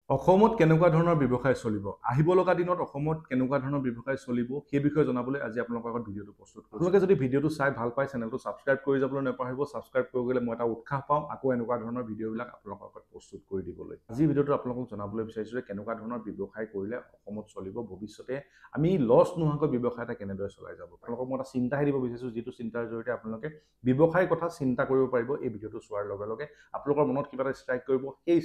অসমত কেনেকুৱা ধৰণৰ ব্যৱসায় চলিব আহিব লগা দিনত অসমত কেনেকুৱা ধৰণৰ ব্যৱসায় চলিব সেই বিষয়ে জনাবলৈ আজি আপোনালোকৰ আগত ভিডিঅটো প্ৰস্তুত কৰিছো আপোনালোকে যদি ভিডিঅটো চাই ভাল পায় চেনেলটো সাবস্ক্ৰাইব কৰি যাবলৈ নাপাহৰিব সাবস্ক্ৰাইব কৰি গলে মই এটা উৎসাহ পাম আকৌ এনেকুৱা ধৰণৰ ভিডিঅ'বিলাক আপোনালোকৰ আগত প্ৰস্তুত কৰি দিবলৈ আজি ভিডিঅ'টো আপোনালোকক জনাবলৈ বিচাৰিছো যে কেনেকুৱা ধৰণৰ ব্যৱসায় কৰিলে অসমত চলিব ভৱিষ্যতে আমি লছ নোহোৱাকৈ ব্যৱসায় এটা কেনেদৰে চলাই যাব আপোনালোকক মই এটা চিন্তাহে দিব বিচাৰিছো যিটো চিন্তাৰ জৰিয়তে আপোনালোকে ব্যৱসায়ৰ কথা চিন্তা কৰিব পাৰিব এই ভিডিঅ'টো চোৱাৰ লগে লগে আপোনালোকৰ মনত কিবা এটা ষ্ট্ৰাইক কৰিব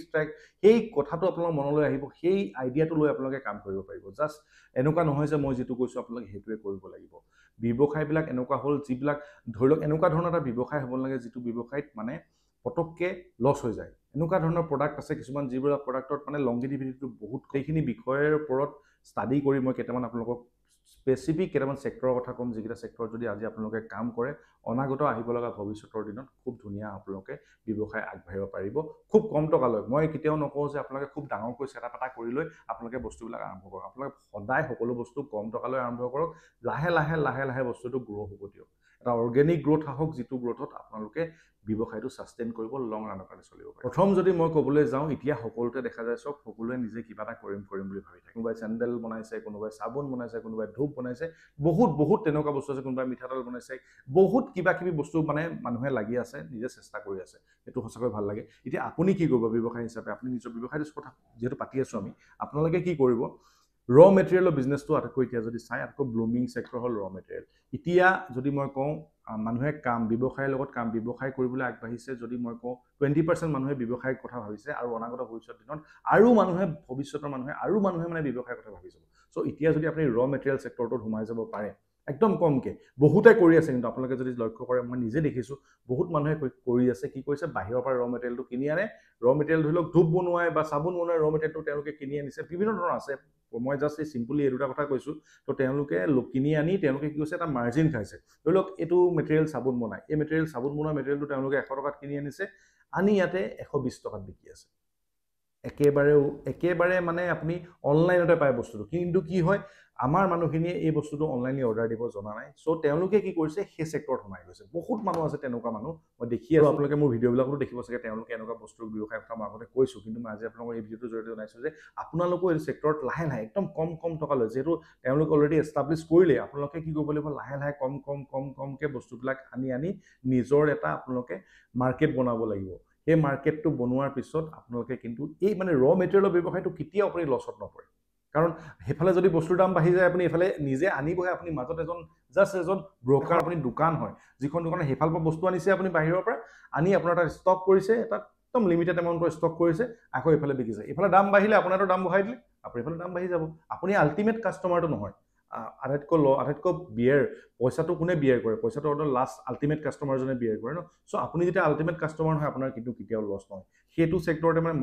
সেই কথাটো আপোনালোকৰ মনলৈ আহিব সেই আইডিয়াটো লৈ আপোনালোকে কাম কৰিব পাৰিব জাস্ট এনেকুৱা নহয় যে মই যেটো কৈছো আপোনালোকে হেতুৱে কৰিব লাগিব ব্যৱসায়বিলাক এনেকুৱা হল যিবিলাক ধৰি লওক এনেকুৱা ধৰণৰ এটা ব্যৱসায় হ'ব লাগে যেটো ব্যৱসায়ত মানে পটককে লছ হৈ যায় এনেকুৱা ধৰণৰ প্ৰডাক্ট আছে কিছুমান যিবোৰ প্ৰডাক্টত মানে লংগিভিটিটো বহুত সেইখিনি বিষয়ৰ ওপৰত ষ্টাডি কৰি মই কেইটামান আপোনালোকক স্পেসিফিক কেইটামান সেক্টৰৰ কথা কম যিকেইটা সেক্টৰ যদি আজি আপোনালোকে কাম কৰে অনাগত আহিব লগা ভৱিষ্যতৰ দিনত খুব ধুনীয়া আপোনালোকে ব্যৱসায় আগবাঢ়িব পাৰিব খুব কম টকা লৈ মই কেতিয়াও নকওঁ যে আপোনালোকে খুব ডাঙৰকৈ সেটআপ এটা কৰি লৈ আপোনালোকে বস্তুবিলাক আৰম্ভ কৰক আপোনালোকে সদায় সকলো বস্তু কম টকা লৈ আৰম্ভ কৰক লাহে লাহে বস্তুটো গ্ৰো হ'ব দিয়ক এটা অৰ্গেনিক গ্ৰোথ হওক যিটো গ্ৰোথত আপোনালোকে ব্যৱসায়টো সাস্টেইন কৰিব লং ৰানৰ কাৰণে চলিব পাৰে প্ৰথম যদি মই ক'বলৈ যাওঁ এতিয়া সকলোতে দেখা যায় সব সকলোৱে নিজে কিবা এটা কৰিম বুলি ভাবি থাকে কোনোবাই চেন্ডেল বনাইছে কোনোবাই সাবুন বনাইছে কোনোবাই ধূপ বনাইছে বহুত তেনেকুৱা বস্তু আছে কোনোবাই মিঠাতেল বনাইছে বহুত কিবা কিবি বস্তু মানে মানুহে লাগি আছে নিজে চেষ্টা কৰি আছে এটো সঁচাকৈ ভাল লাগে এতিয়া আপুনি কি কৰিব ব্যৱসায় হিচাপে আপুনি নিজৰ ব্যৱসায়ৰ কথা যেটো পাতি আছো আমি আপোনালোকে কি কৰিব ৰ মেটেৰিয়েলৰ বিজনেসটো আটাকৈ এতিয়া যদি চাই আটাকৈ ব্লুমিং সেক্টৰ হল ৰ মেটেৰিয়েল এতিয়া যদি মই কওঁ মানুহে কাম ব্যৱসায়ৰ লগত কাম ব্যৱসায় কৰিবলৈ আগবাঢ়িছে যদি মই কওঁ 20% মানুহে ব্যৱসায়ৰ কথা ভাবিছে আৰু অনাগত ভৱিষ্যত দিনত আৰু মানুহে ভৱিষ্যতৰ মানুহে মানে ব্যৱসায়ৰ কথা ভাবিছে সো এতিয়া যদি আপুনি ৰ মেটেৰিয়েল সেক্টৰটোত সোমাই যাব পাৰে একদম কমকে বহুতে কৰি আছে কিন্তু আপোনালোকে যদি লক্ষ্য কৰে মই নিজে দেখিছো বহুত মানুহে কৰি আছে কি কৈছে বাহিৰৰ পৰা ৰ মেটেৰিয়েলটো কিনি আনে ৰ মেটেৰিয়েল ধৰি লওক ধূপ বনোৱাই বা সাবুন বনোৱাই ৰ মেটেৰিয়েলটো তেওঁলোকে কিনি আনিছে বিভিন্ন ধৰণৰ আছে মই জাস্ট সিম্পলি এই দুটা কথা কৈছো তো তেওঁলোকে কিনি আনি তেওঁলোকে কি কৈছে এটা মাৰ্জিন খাইছে ধৰি লওক এটো মেটেৰিয়েল সাবুন বনাই এই মেটেৰিয়েল সাবুন বনোৱা মেটেৰিয়েলটো তেওঁলোকে 100 টকাত কিনি আনিছে আনি ইয়াতে 120 টকাত বিকি আছে একেবাৰে মানে আপুনি অনলাইনতে পায় বস্তুটো কিন্তু কি হয় আমাৰ মানুহখিনিয়ে এই বস্তুটো অনলাইনলি অৰ্ডাৰ দিব জনা নাই সো তেওঁলোকে কি কৰিছে সেই সেক্টৰত সোমাই গৈছে বহুত মানুহ আছে তেনেকুৱা মানুহ মই দেখি আছো আপোনালোকে মোৰ ভিডিঅ'বিলাকতো দেখিব চাগে তেওঁলোকে এনেকুৱা বস্তুৰ ব্যৱসায় কথা মই আগতে কৈছো কিন্তু মই আজি আপোনালোকৰ এই ভিডিঅ'টোৰ জৰিয়তে জনাইছো যে আপোনালোকো এই সেক্টৰত লাহে একদম কম টকা লৈ যেটো তেওঁলোকে অলৰেডি এষ্টাব্লিশ কৰিলে আপোনালোকে কি কৰিব লাগিব লাহে কমকে বস্তুবিলাক আনি নিজৰ এটা আপোনালোকে মাৰ্কেট বনাব লাগিব এই মাৰ্কেটটো বনোৱাৰ পিছত আপোনালোকে কিন্তু এই মানে ৰ মেটেৰিয়েলৰ ব্যৱসায়টো কেতিয়াও আপুনি লছত নপৰে কাৰণ হেফালে যদি বস্তুৰ দাম বাঢ়ি যায় আপুনি এফালে নিজে আনিবহে আপুনি মাজত এজন ব্ৰোকাৰ আপুনি দোকান হয় যিখন দোকানে হেফাল পৰা বস্তু আনিছে আপুনি বাহিৰৰ পৰা আনি আপোনাৰ তাত ষ্টক কৰিছে এটা একদম লিমিটেড এমাউন্টৰ ষ্টক কৰিছে আকৌ এফালে বিকিছে এফালে দাম বাঢ়িলে আপোনাৰটো দাম বঢ়াই দিলে আপুনি এফালে দাম বাঢ়ি যাব আপুনি আল্টিমেট কাস্টমাৰটো নহয় আটাইতকৈ বিয়াৰ পইচাটো কোনে বিয়াৰ কৰে পইচাটো অৰ্ডাৰ লাষ্ট আল্টিমেট কাস্টমাৰজনে বিয়াৰ কৰে ন সো আপুনি যেতিয়া আল্টিমেট কাস্টমাৰ হয় আপোনাৰ কিন্তু কেতিয়াও লছ নহয় হেতু সেক্টৰতে মানে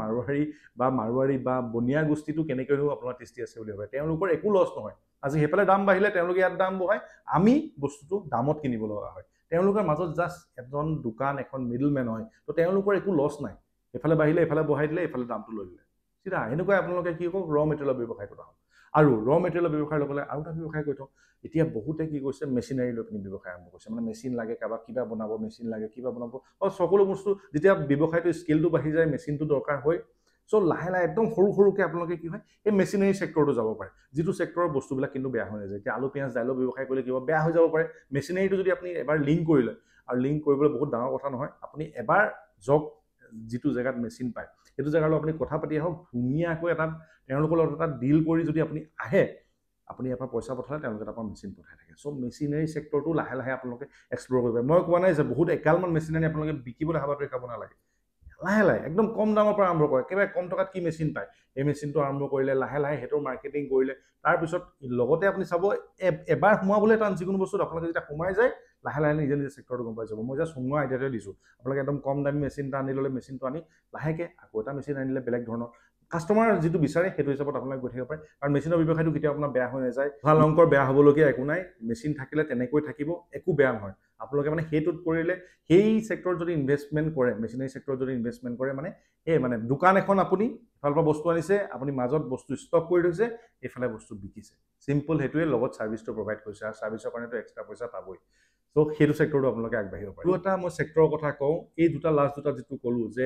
মাৰৱাৰী বা বনিয়া গোষ্ঠীটো কেনেকৈ আপোনাৰ টেষ্টি আছে বুলি ভাবে তেওঁলোকৰ একো লছ নহয় আজি হেফালে দাম বাঢ়িলে তেওঁলোকে ইয়াত দাম বঢ়াই আমি বস্তুটো দামত কিনিব লগা হয় তেওঁলোকৰ মাজত জাস্ট এজন দোকান এখন মিডলম্যান হয় তো তেওঁলোকৰ একো লছ নাই এফালে বাঢ়িলে এফালে বঢ়াই দিলে এফালে দামটো লৈ দিলে সিধা এনেকৈ আপোনালোকে কি কৰিব ৰ মেটেৰিয়েলৰ ব্যৱসায় কৰা আৰু ৰ মেটেৰিয়েলৰ ব্যৱসায় লবলৈ আৰু এটা ব্যৱসায় কৰি থওঁ এতিয়া বহুতে কি কৈছে মেচিনাৰী লৈ পিনি ব্যৱসায় আৰম্ভ কৰিছে মানে মেচিন লাগে কাবাক কিবা বনাব মেচিন লাগে কিবা বনাব সকলো বস্তু যেতিয়া ব্যৱসায়টো স্কেলটো বাঢ়ি যায় মেচিনটো দৰকাৰ হয় সো লাহে একদম সৰুকে আপোনালোকে কি হয় এই মেচিনাৰী সেক্টৰটো যাব পাৰে যিটো সেক্টৰৰ বস্তুবিলাক কিন্তু বেয়া হৈ যায় এতিয়া আলু পিয়াজ দাইলৰ ব্যৱসায় কৰিলে কিবা বেয়া হৈ যাব পাৰে মেচিনাৰীটো যদি আপুনি এবাৰ লিংক কৰিলে আৰু লিংক কৰিবলৈ বহুত ডাঙৰ কথা নহয় আপুনি এবাৰ জক যিটো জায়গাত মেচিন পায় সেইটো জায়গালৈ আপুনি কথা পাতি আহক ধুনীয়াকৈ এটা তেওঁলোকৰ লগত এটা ডিল কৰি যদি আপুনি আহে আপুনি ইয়াৰ পৰা পইচা পঠালে তেওঁলোকে তাৰ পৰা মেচিন পঠাই থাকে সো মেচিনাৰী সেক্টৰটো লাহে আপোনালোকে এক্সপ্লোৰ কৰিব মই কোৱা নাই যে বহুত একালমান মেচিনাৰী আপোনালোকে বিকিবলৈ হাবাটো খাব নালাগে লাহে একদম কম দামৰ পৰা আৰম্ভ কৰে কেৱল কম টকাত কি মেচিন পায় এই মেচিনটো আৰম্ভ কৰিলে লাহে হেতৰ মাৰ্কেটিং কৰিলে তাৰ পিছত লগতে আপুনি চাব এবাৰ সোমাবলৈ টান যিকোনো বস্তুত আপোনালোকে যেতিয়া সোমাই যায় লাহে নিজে সেক্টৰটো গম পাই যাব মই জাস্ট সোমোৱা আইডিয়াটো দিছো আপোনালোকে একদম কম দামী মেচিন এটা আনি ললে মেচিনটো আনি লাহেকে আকৌ এটা মেচিন আনিলে বেলেগ ধৰণৰ কাস্টমাৰ যেটো বিচাৰে হেতু হিচাপত আপোনালোকে গৈ থাকিব পাৰে আৰু মেচিনৰ ব্যৱসায়টো কেতিয়া আপোনাৰ বেয়া হৈ নাযায় ভাল অংকৰ বেয়া হ'বলগীয়া একো নাই মেচিন থাকিলে তেনেকৈ থাকিব একো বেয়া নহয় আপোনালোকে মানে হেতুত কৰিলে সেই সেক্টৰ যদি ইনভেষ্টমেন্ট কৰে মেচিনাৰী সেক্টৰ যদি ইনভেষ্টমেন্ট কৰে মানে দোকান এখন আপুনি ভাল পৰা বস্তু আনিছে আপুনি মাজত বস্তু ষ্টক কৰি থৈছে এফালে বস্তু বিকিছে সিম্পল হেতুৱে লগত সাৰ্ভিসটো প্ৰভাইড কৰিছে আৰু সাৰ্ভিসৰ কাৰণেটো এক্সট্ৰা পইচা পাবই সো সেইটো সেক্টৰটো আপোনালোকে আগবাঢ়িব পাৰে আৰু এটা মই সেক্টৰৰ কথা কওঁ এই দুটা লাষ্ট দুটা যেটো কলো যে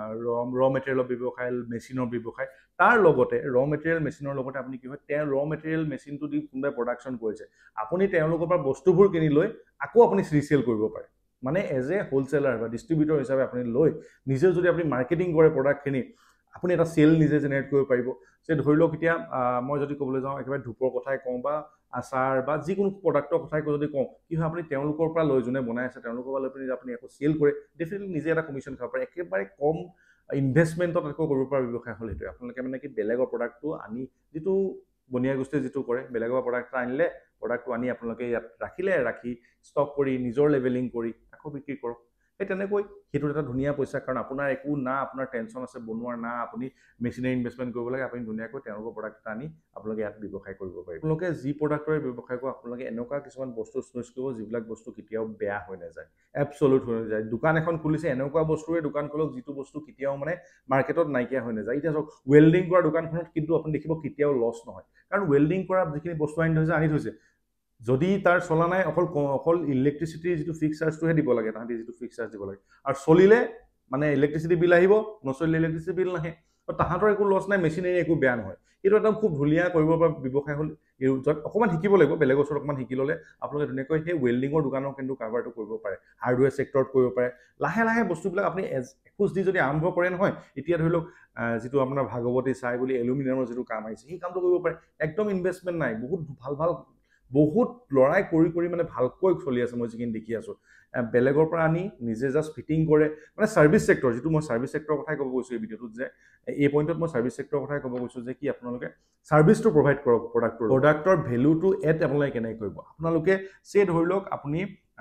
ৰ মেটেৰিয়েলৰ ব্যৱসায় মেচিনৰ ব্যৱসায় তাৰ লগতে ৰ মেটেৰিয়েল মেচিনৰ লগতে আপুনি কি হয় তেওঁ ৰ মেটেৰিয়েল মেচিনটো দি কোনবাই প্ৰডাকচন কৰিছে আপুনি তেওঁলোকৰ পৰা বস্তুবোৰ কিনি লৈ আকৌ আপুনি ৰিসেল কৰিব পাৰে মানে এজ এ হোলসেলাৰ বা ডিস্ট্ৰিবিউটৰ হিচাপে আপুনি লৈ নিজে যদি আপুনি মাৰ্কেটিং কৰে প্ৰডাক্টখিনি আপুনি এটা সেল নিজে জেনাৰেট কৰিব পাৰিব যে ধৰি লওক এতিয়া মই যদি ক'বলৈ যাওঁ একেবাৰে ধূপৰ কথাই কওঁ বা আচাৰ বা যিকোনো প্ৰডাক্টৰ কথাই যদি কওঁ কি হয় আপুনি তেওঁলোকৰ পৰা লৈ যোনে বনাই আছে তেওঁলোকৰ পৰা লৈ পিনি আপুনি আকৌ সেল কৰে ডেফিনেটলি নিজে এটা কমিশ্যন খাব পাৰে একেবাৰে কম ইনভেষ্টমেণ্টত আকৌ কৰিব পৰা ব্যৱসায় হ'ল সেইটো আপোনালোকে মানে কি বেলেগৰ প্ৰডাক্টটো আনি যিটো বনিয়া গোষ্ঠীয়ে যিটো কৰে বেলেগৰ প্ৰডাক্ট আনিলে প্ৰডাক্টটো আনি আপোনালোকে ইয়াত ৰাখিলে ৰাখি ষ্টক কৰি নিজৰ লেভেলিং কৰি আকৌ বিক্ৰী কৰক এই তেনেকৈ সেইটো এটা ধুনীয়া পইচা কাৰণ আপোনাৰ একো না আপোনাৰ টেনচন আছে বনোৱাৰ না আপুনি মেচিনাৰী ইনভেষ্টমেণ্ট কৰিব লাগে আপুনি ধুনীয়াকৈ তেওঁলোকৰ প্ৰডাক্ট এটা আনি আপোনালোকে ইয়াত ব্যৱসায় কৰিব পাৰিব আপোনালোকে যি প্ৰডাক্টৰে ব্যৱসায় কৰিব আপোনালোকে এনেকুৱা কিছুমান বস্তু চুজ কৰিব যিবিলাক বস্তু কেতিয়াও বেয়া হৈ নাযায় এবছলুট হৈ নাযায় দোকান এখন খুলিছে এনেকুৱা বস্তুৰে দোকান খোলক যিটো বস্তু কেতিয়াও মানে মাৰ্কেটত নাইকিয়া হৈ নাযায় এতিয়া চাওক ৱেল্ডিং কৰা দোকানখনত কিন্তু আপুনি দেখিব কেতিয়াও লছ নহয় কাৰণ ৱেল্ডিং কৰা যিখিনি বস্তু আনি থৈছে যদি তাৰ চলা নাই অকল ইলেক্ট্ৰিচিটিৰ যিটো ফিক্স চাৰ্জটোহে দিব লাগে তাহাঁতি যিটো ফিক্স চাৰ্জ দিব লাগে আৰু চলিলে মানে ইলেক্ট্ৰিচিটি বিল আহিব নচলিলে ইলেক্ট্ৰিচিটি বিল নাহে তাহাঁতৰ একো লছ নাই মেচিনেৰী একো বেয়া নহয় এইটো একদম খুব ধুনীয়া কৰিব পৰা ব্যৱসায় হ'ল অকণমান শিকিব লাগিব বেলেগৰ ওচৰত অকণমান শিকি ল'লে আপোনালোকে ধুনীয়াকৈ সেই ৱেল্ডিঙৰ দোকানৰ কিন্তু কাৰবাৰটো কৰিব পাৰে হাৰ্ডৱেৰ ছেক্টৰত কৰিব পাৰে লাহে লাহে বস্তুবিলাক আপুনি এখোজ দি যদি আৰম্ভ কৰে নহয় এতিয়া ধৰি লওক যিটো আপোনাৰ ভাগৱতী চাই বুলি এলুমিনিয়ামৰ যিটো কাম আহিছে সেই কামটো কৰিব পাৰে একদম ইনভেষ্টমেণ্ট নাই বহুত ভাল বহুত লৰাই কৰি মানে ভালকৈ চলি আছে মই যিখিনি দেখি আছো বেলেগৰ পৰা আনি নিজে জাষ্ট ফিটিং কৰে মানে সাৰ্ভিস সেক্টৰ যেটো মই সাৰ্ভিস সেক্টৰৰ কথাই ক'ব গৈছো এই ভিডিঅ'টোত যে এই পইণ্টত মই সাৰ্ভিস সেক্টৰৰ কথাই ক'ব গৈছো যে কি আপোনালোকে সাৰ্ভিসটো প্ৰভাইড কৰক প্ৰডাক্টৰ ভ্যালুটো এড আপোনালোকে কেনে কৰিব আপোনালোকে সে ধৰি লওক আপুনি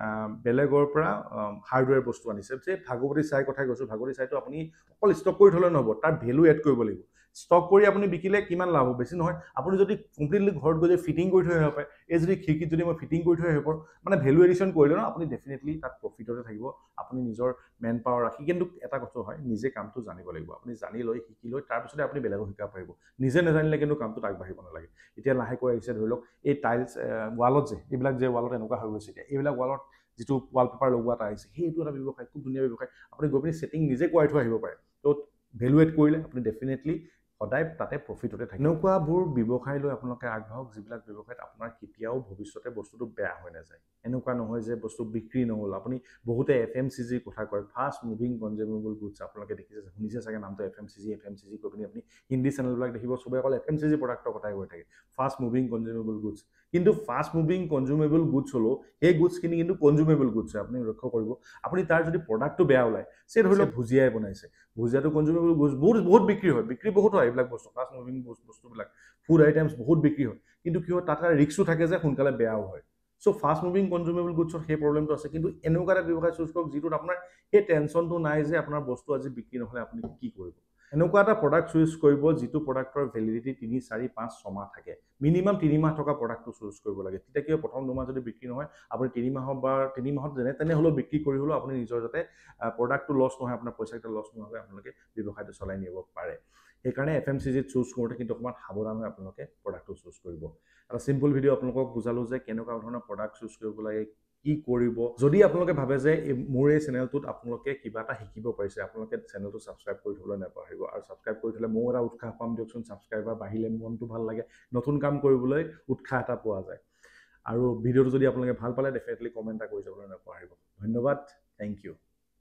বেলেগৰ পৰা হাৰ্ডৱেৰ বস্তু আনিছে যে ভাগৱতী চাই কথাই কৈছো ভাগৱতী চাইটো আপুনি অকল ষ্টক কৰি থলে নহব তাৰ ভ্যালু এড কৰিব লাগিব ষ্টক কৰি আপুনি বিকিলে কিমান লাভ বেছি নহয় আপুনি যদি কমপ্লিটলি ঘৰত গৈ ফিটিং কৰি থৈ আহিব পাৰে এই যদি খিৰিকিত যদি মই ফিটিং কৰি থৈ আহিব মানে ভ্যালু এডিশন কৰিলে ন আপুনি ডেফিনেটলি তাত প্ৰফিটতে থাকিব আপুনি নিজৰ মেন পাৱাৰ ৰাখি কিন্তু এটা কথা হয় নিজে কামটো জানিব লাগিব আপুনি জানি লৈ শিকি লৈ তাৰ পিছতে আপুনি বেলেগক শিকাব পাৰিব নিজে নাজানিলে কিন্তু কামটো আগবাঢ়িব নালাগে এতিয়া লাহেকৈ আহিছে ধৰি লওক এই টাইলছ ৱালত যে এইবিলাক যে ৱালত এনেকুৱা হৈ গৈছে এতিয়া এইবিলাক ৱালত যিটো ৱালপেপাৰ লগোৱা এটা আহিছে সেইটো এটা ব্যৱসায় খুব ধুনীয়া ব্যৱসায় আপুনি গৈ পিনি সেটিং নিজে কৰাই থৈ আহিব পাৰে তো ভ্যালু এড কৰিলে আপুনি ডেফিনেটলি সদায় তাতে প্ৰফিটতে থাকে এনেকুৱাবোৰ ব্যৱসায় লৈ আপোনালোকে আগবাঢ়ক যিবিলাক ব্যৱসায়ত আপোনাৰ কেতিয়াও ভৱিষ্যতে বস্তুটো বেয়া হৈ নাযায় এনেকুৱা নহয় যে বস্তু বিক্ৰী নহ'ল আপুনি বহুতে FMCG কথা কয় ফাষ্ট মুভিং কনজিউমেবল গুডছ আপোনালোকে দেখিছে শুনিছে চাগে নামটো FMCG কৈ পিনি আপুনি হিন্দী চেনেলবিলাক দেখিব সবে অকল FMCG প্ৰডাক্টৰ কথাই কৈ থাকে ফাষ্ট মুভিং কনজিউমেবল গুডছ কিন্তু ফাষ্ট মুভিং কনজিউমেবল গুডছ হলো এই গুডছখিনি কিন্তু কনজিউমেবল গুডছ আপুনি লক্ষ্য কৰিব আপুনি তাৰ যদি প্ৰডাক্টটো বেয়া ওলায় সে ধৰি লওক ভুজিয়াই বনাইছে ভুজিয়াটো কনজিউমেবল গুডছ বহুত বিক্ৰী হয় বিক্ৰী বহুত হয় এইবিলাক বস্তু ফাষ্ট মুভিং বস্তুবিলাক ফুড আইটেমছ বহুত বিক্ৰী হয় কিন্তু কি হয় তাত ৰিস্কো থাকে যে সোনকালে বেয়াও হয় সো ফাষ্ট মুভিং কনজিউমেবল গুডছৰ সেই প্ৰবলেমটো আছে কিন্তু এনেকুৱা এটা ব্যৱসায় চুজ কৰক যিটোত আপোনাৰ এই টেনচনটো নাই যে আপোনাৰ বস্তু আজি বিক্ৰী নহলে আপুনি কি কৰিব এনেকুৱা এটা প্ৰডাক্ট চুজ কৰিব যিটো প্ৰডাক্টৰ ভ্যালিডিটি 3 4 5 6 মাহ থাকে মিনিমাম 3 মাহ থকা প্ৰডাক্টটো চুজ কৰিব লাগে তেতিয়া কি প্ৰথম 2 মাহ যদি বিক্ৰী নহয় আপুনি 3 মাহত বা 3 মাহত যেনে তেনে হলো বিক্ৰী কৰি হলো আপুনি নিজৰ যাতে প্ৰডাক্টটো লছ নহয় আপোনাৰ পইচাটো লছ নহলে আপোনালোকে ব্যৱসায়টো চলাই নিব পাৰে সেইকাৰণে FMCG চুজ কৰোঁতে কিন্তু অকমান সাৱধান হৈ আপোনালোকে প্ৰডাক্টটো চুজ কৰিব এটা সিম্পল ভিডিঅ' আপোনালোকক বুজালো যে কেনেকুৱা ধৰণৰ প্ৰডাক্ট চুজ কৰিব লাগে কি কৰিব যদি আপোনালোকে ভাবে যে মোৰ এই চেনেলটোত আপোনালোকে কিবা এটা শিকিব পাৰিছে আপোনালোকে চেনেলটো সাবস্ক্ৰাইব কৰি থবলৈ নাপাহৰিব আৰু সাবস্ক্ৰাইব কৰি থলে মোৰ এটা উৎসাহ পাম দিয়কচোন সাবস্ক্ৰাইবাৰ বাঢ়িলে মনটো ভাল লাগে নতুন কাম কৰিবলৈ উৎসাহ এটা পোৱা যায় আৰু ভিডিঅ'টো যদি আপোনালোকে ভাল পালে ডেফিনেটলি কমেন্ট এটা কৰি যাবলৈ নাপাহৰিব ধন্যবাদ থ্যাংক ইউ